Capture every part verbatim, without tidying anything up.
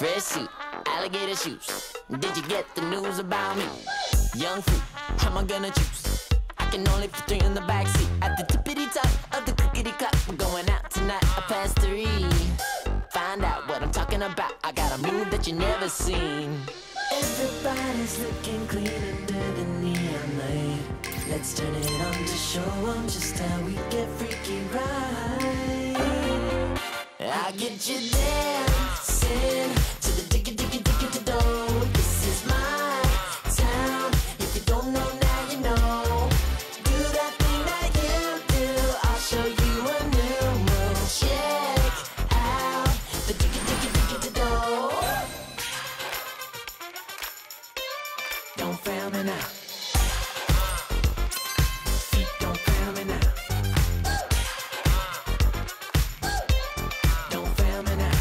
Fresh suit, alligator shoes. Did you get the news about me? Young fruit, how am I gonna choose? I can only fit three in the backseat. At the tippity top of the clickety clock, we're going out tonight, I past three. Find out what I'm talking about. I got a move that you never seen. Everybody's looking clean under the neon light. Let's turn it on to show 'em just how we get freaky right. I get you dancing to the diggy diggy diggy to do. This is my town. If you don't know now, you know. Do that thing that you do. I'll show you a new move. Check out the diggy diggy diggy to do. Don't fail me now. Feet don't fail me now. Don't fail me now.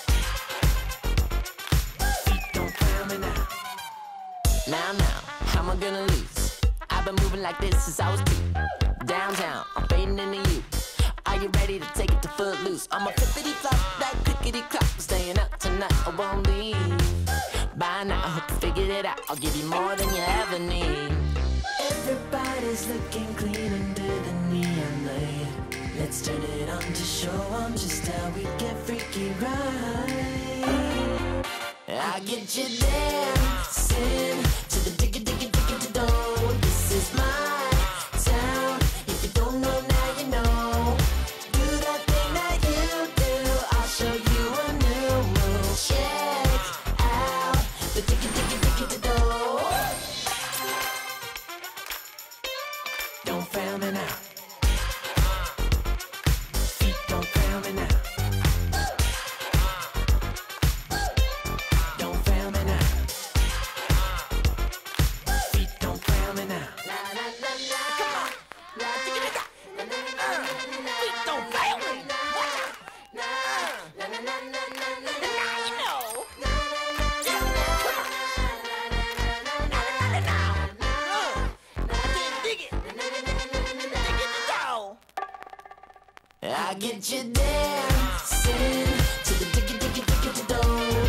Feet don't fail me now. Now, now, how am I gonna lose? I've been moving like this since I was two. Downtown, I'm fading into you. Are you ready to take it to Footloose? I'm a flippity flop, that clickety clock. I'm staying up tonight, I won't leave. By now, I hope you figured it out. I'll give you more than you ever need. Everybody's looking clean under the neon light. Let's turn it on to show 'em just how we get freaky right. I get you dancing to the diggy diggy diggy to do. This is my town. If you don't know now, you know. Do that thing that you do. I'll show you a new move. Check out the diggy diggy diggy to do. Don't fail me now. Feet don't fail me now. Don't fail me now. Feet don't fail me now. La la la la. Come on. La diggy diggy. Feet don't fail me. Watch out. La la la la la la. Now you know. I get you dancing to the diggy diggy diggy to do.